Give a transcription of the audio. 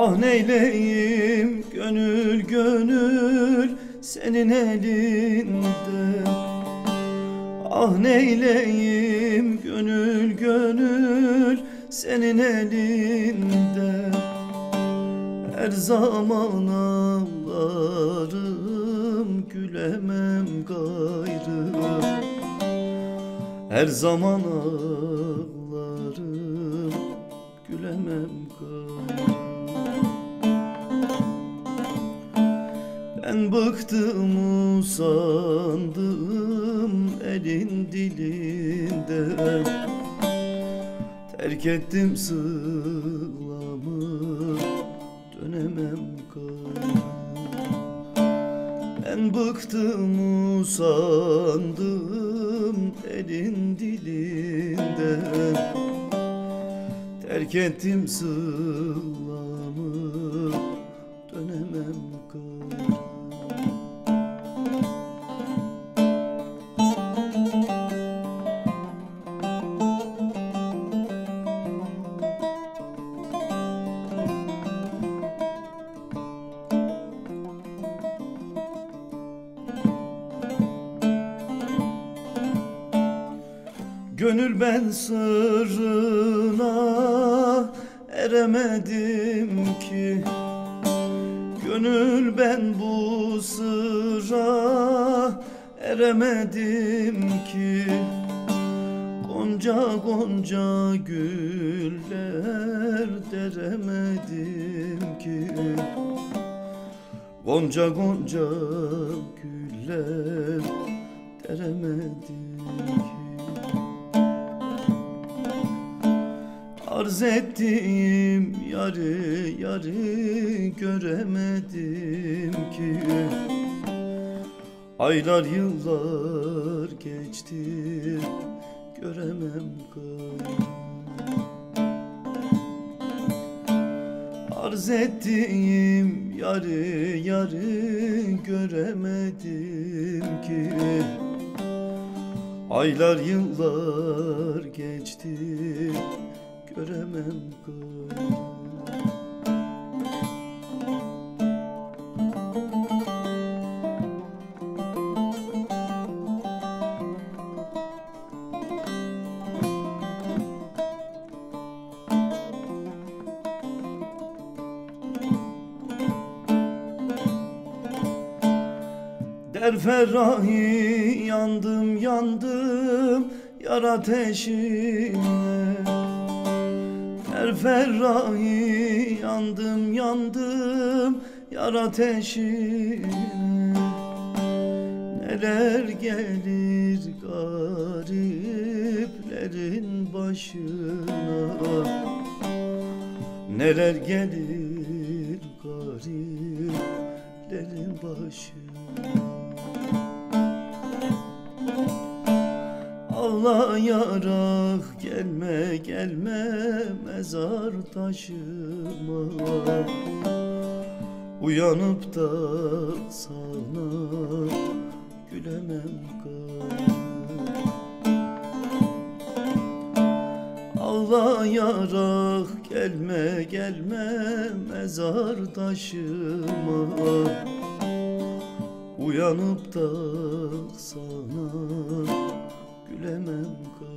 Ah neyleyim gönül gönül senin elinde. Ah neyleyim gönül gönül senin elinde. Her zaman ağlarım, gülemem gayrı. Her zaman ağlarım, gülemem gayrı. Ben bıktım usandım elin dilinden. Terk ettim sılamı, dönemem gayrı. Ben bıktım usandım elin dilinden. Terk ettim sılamı, dönemem gayrı. Gönül ben sırrına eremedim ki. Gönül ben bu sırra eremedim ki. Gonca gonca güller deremedim ki. Gonca gonca güller deremedim ki. Arz ettiğim yarı yarı göremedim ki. Aylar yıllar geçti, göremem gayrı. Arz ettiğim yarı yarı göremedim ki. Aylar yıllar geçti, göremem gayrı. Der Ferrahi yandım yandım yar ateşine. Der Ferrahi yandım yandım yar ateşine. Neler gelir gariplerin başına. Neler gelir gariplerin başına. Ağlayarak gelme gelme mezar taşıma. Uyanıp da sana gülemem gayrı. Ağlayarak gelme gelme mezar taşıma. Uyanıp da sana gülemem gayrı.